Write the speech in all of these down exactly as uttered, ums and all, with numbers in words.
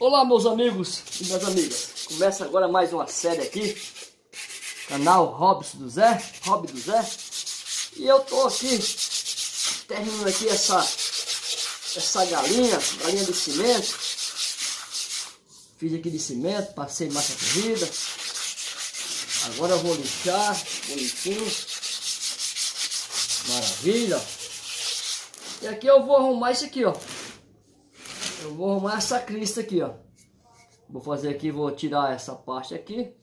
Olá, meus amigos e minhas amigas. Começa agora mais uma série aqui, canal Hobbies do Zé, Hobby do Zé. E eu tô aqui terminando aqui essa essa galinha, galinha de cimento. Fiz aqui de cimento, passei massa corrida. Agora eu vou lixar, bonitinho. Maravilha. E aqui eu vou arrumar isso aqui, ó. Eu vou arrumar essa crista aqui, ó. Vou fazer aqui, vou tirar essa parte aqui.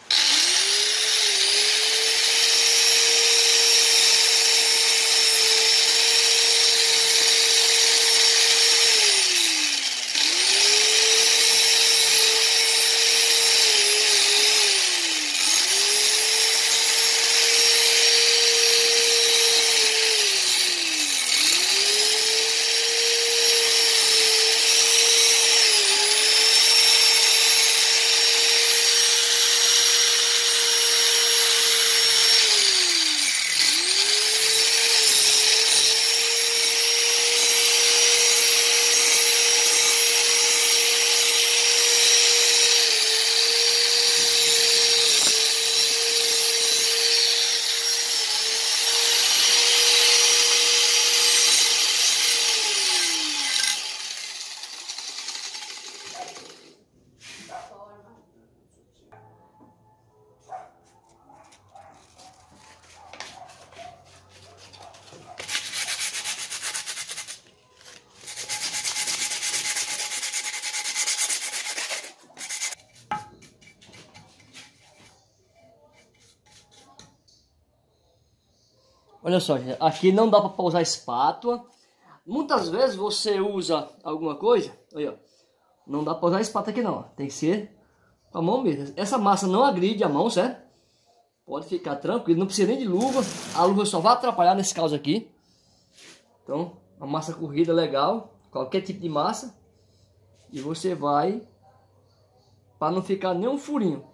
Olha só, gente, aqui não dá para usar espátula. Muitas vezes você usa alguma coisa, olha, não dá para usar espátula aqui não, tem que ser com a mão mesmo. Essa massa não agride a mão, certo? Pode ficar tranquilo, não precisa nem de luva. A luva só vai atrapalhar nesse caso aqui. Então, a massa corrida é legal, qualquer tipo de massa. E você vai, para não ficar nenhum furinho.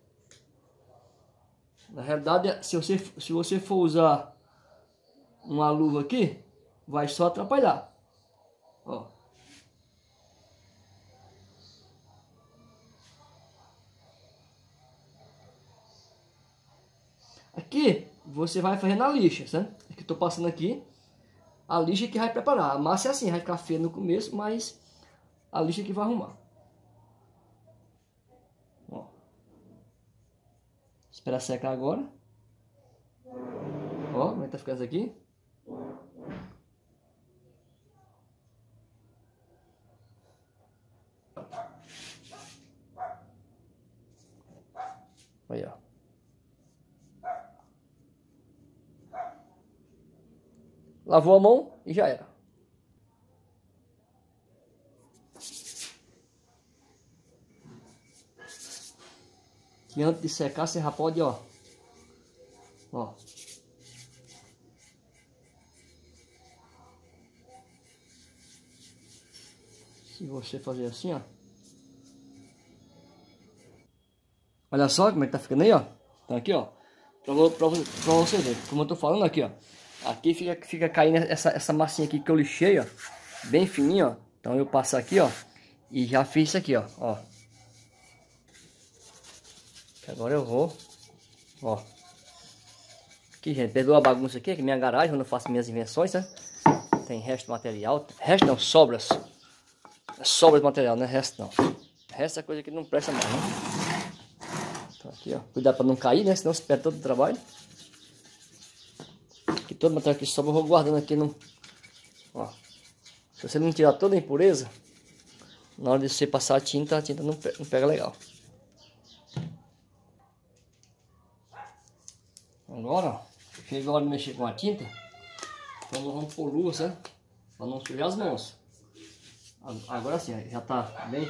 Na realidade, se você, se você for usar uma luva aqui, vai só atrapalhar. Ó. Aqui você vai fazendo a lixa, certo? Aqui eu tô passando aqui a lixa que vai preparar. A massa é assim, vai ficar feia no começo, mas a lixa que vai arrumar. Ó. Espera secar agora. Ó, como é que tá ficando isso aqui? Aí, ó. Lavou a mão e já era. E antes de secar, você já pode, ó. Ó. Se você fazer assim, ó. Olha só como é que tá ficando aí, ó. Então aqui, ó. Pra, pra, pra você ver. Como eu tô falando aqui, ó. Aqui fica, fica caindo essa, essa massinha aqui que eu lixei, ó. Bem fininho, ó. Então eu passo aqui, ó. E já fiz isso aqui, ó. Ó. Agora eu vou. Ó. Aqui, gente. Perdoa a bagunça aqui. Aqui é minha garagem, onde eu faço minhas invenções, né? Tem resto de material. Resto não, sobras. Sobras de material, não é resto não. Resto é coisa que não presta mais, né? Então aqui, ó. Cuidado para não cair, né? Senão você perde todo o trabalho. Aqui todo o material que sobra eu vou guardando aqui no... Ó. Se você não tirar toda a impureza, na hora de você passar a tinta, a tinta não pega, não pega legal. Agora, ó. Chegou a hora de mexer com a tinta. Então nós vamos pôr luva, certo? Para não sujar as mãos. Agora sim, já tá bem...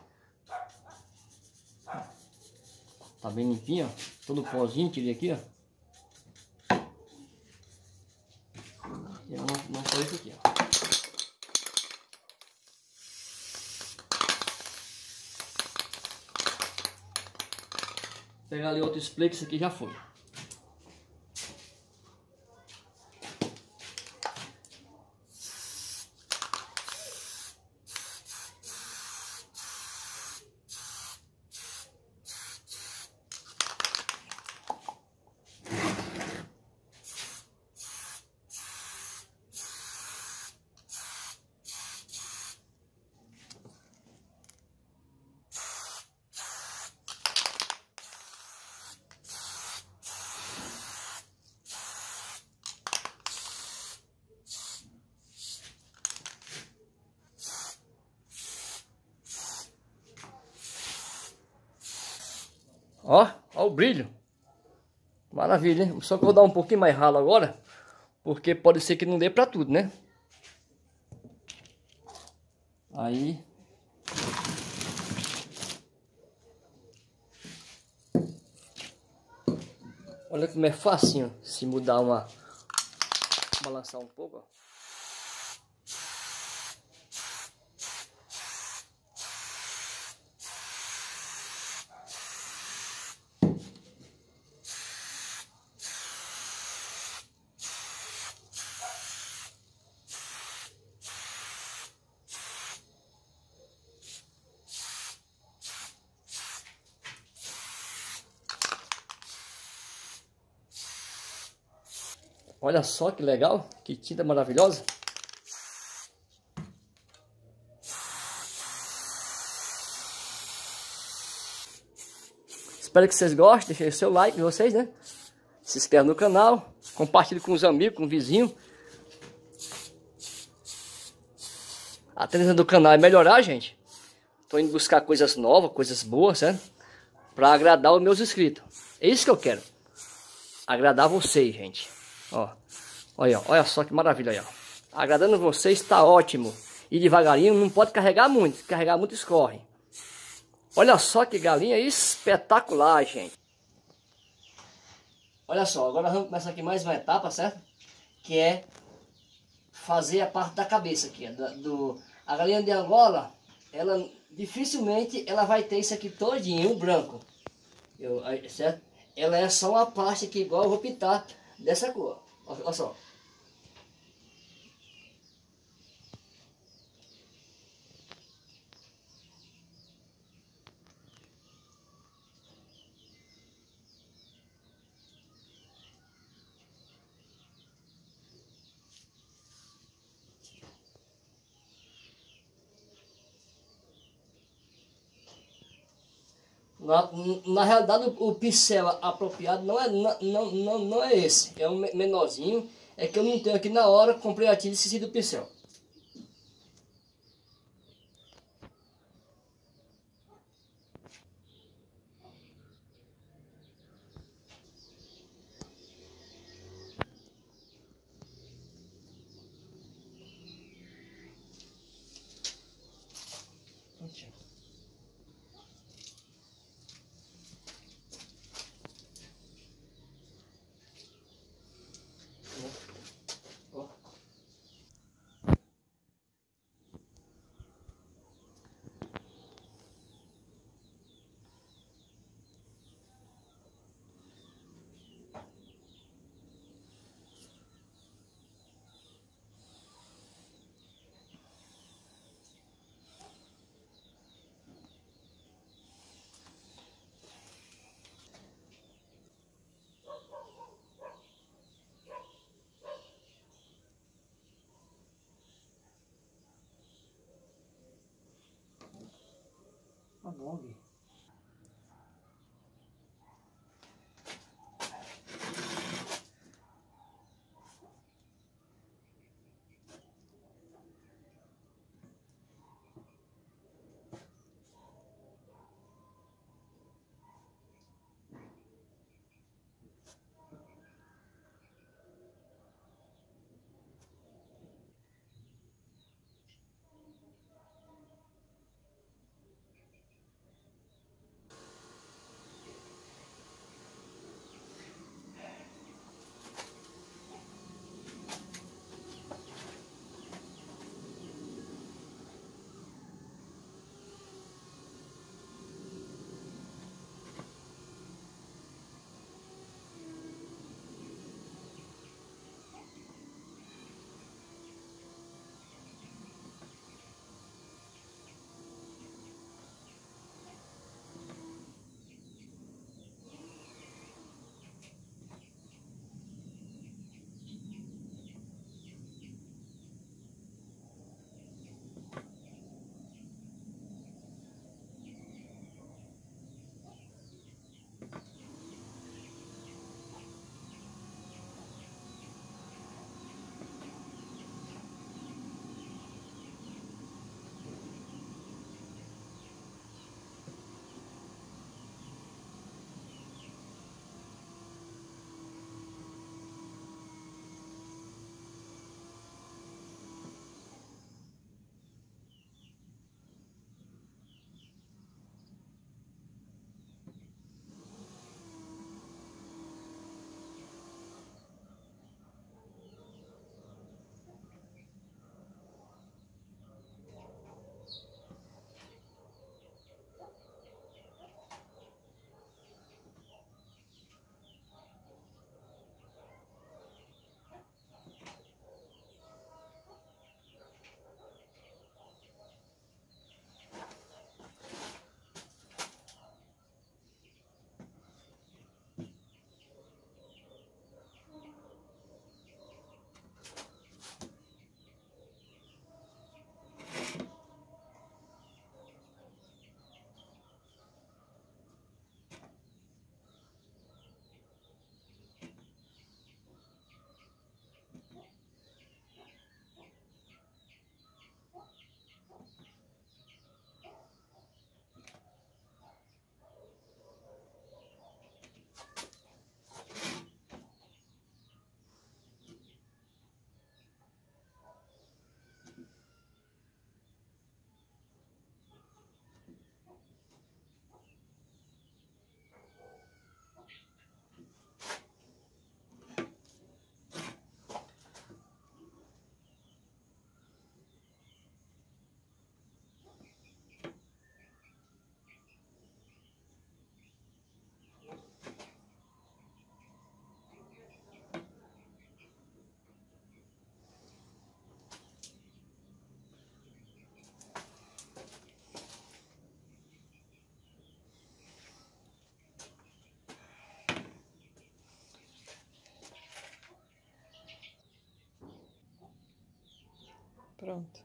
Tá bem limpinho, ó. Todo o pozinho, tirei aqui, ó. E eu não, não só isso aqui, ó. Vou pegar ali outro spray, que isso aqui já foi. Ó, ó o brilho. Maravilha, hein? Só que eu vou dar um pouquinho mais ralo agora, porque pode ser que não dê pra tudo, né? Aí... Olha como é facinho se mudar uma... Balançar um pouco, ó. Olha só que legal, que tinta maravilhosa. Espero que vocês gostem, deixem seu like de vocês, né? Se inscreve no canal, compartilhe com os amigos, com o vizinho. A tendência do canal é melhorar, gente. Tô indo buscar coisas novas, coisas boas, né? Pra agradar os meus inscritos. É isso que eu quero. Agradar vocês, gente. Ó, olha, olha só que maravilha aí, ó. Agradando vocês está ótimo. E devagarinho, não pode carregar muito. Se carregar muito, escorre. Olha só que galinha espetacular, gente. Olha só, agora vamos começar aqui mais uma etapa, certo? Que é fazer a parte da cabeça aqui. Do, do, a galinha de Angola, ela dificilmente ela vai ter isso aqui todinho, branco. Eu, certo? Ela é só uma parte aqui, igual eu vou pintar dessa cor. Olha, olha só. Na, na realidade, o, o pincel apropriado não é, não, não, não é esse. É um menorzinho. É que eu não tenho aqui na hora, comprei a tinta e esqueci do pincel. Tá bom, Gui. Pronto.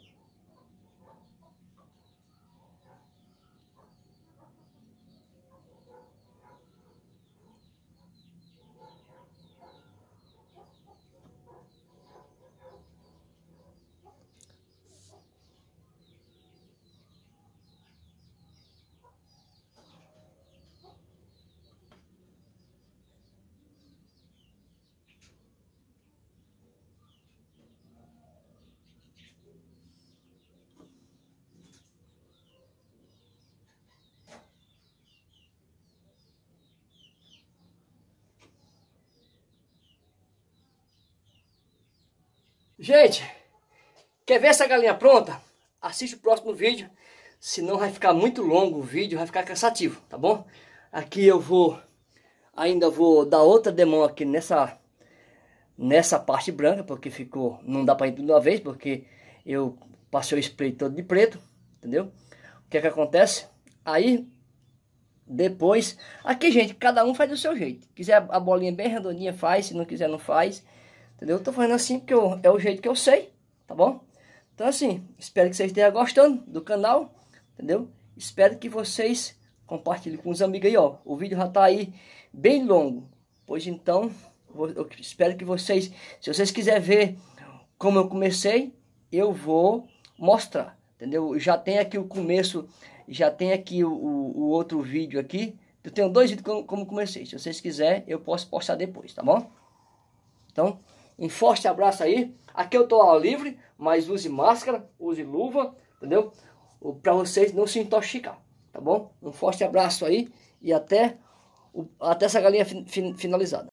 Gente, quer ver essa galinha pronta? Assiste o próximo vídeo, senão vai ficar muito longo o vídeo, vai ficar cansativo, tá bom? Aqui eu vou, ainda vou dar outra demão aqui nessa, nessa parte branca, porque ficou, não dá pra ir tudo de uma vez, porque eu passei o spray todo de preto, entendeu? O que é que acontece? Aí, depois, aqui gente, cada um faz do seu jeito. Quiser a bolinha bem redondinha, faz, se não quiser não faz. Entendeu? Eu tô fazendo assim porque eu, é o jeito que eu sei, tá bom? Então assim, espero que vocês estejam gostando do canal, entendeu? Espero que vocês compartilhem com os amigos aí, ó. O vídeo já tá aí bem longo, pois então, eu espero que vocês, se vocês quiserem ver como eu comecei, eu vou mostrar, entendeu? Já tem aqui o começo, já tem aqui o, o, o outro vídeo aqui. Eu tenho dois vídeos como, como comecei, se vocês quiserem, eu posso postar depois, tá bom? Então, um forte abraço aí. Aqui eu tô ao livre, mas use máscara, use luva, entendeu? Para vocês não se intoxicar, tá bom? Um forte abraço aí e até, até essa galinha fin, fin, finalizada.